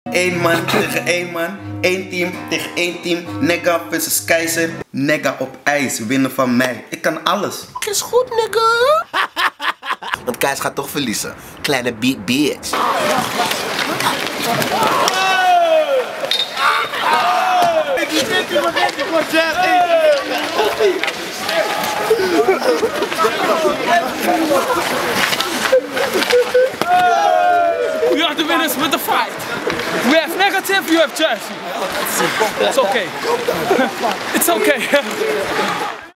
1 man tegen 1 man. 1 team tegen 1 team. Nigga versus Keizer. Nigga op ijs. Winnen van mij. Ik kan alles. Is goed, nigga. Want Keizer gaat toch verliezen. Kleine big bitch. We are the winners with the fight. We have negative, you have Jersey. It's okay. It's okay.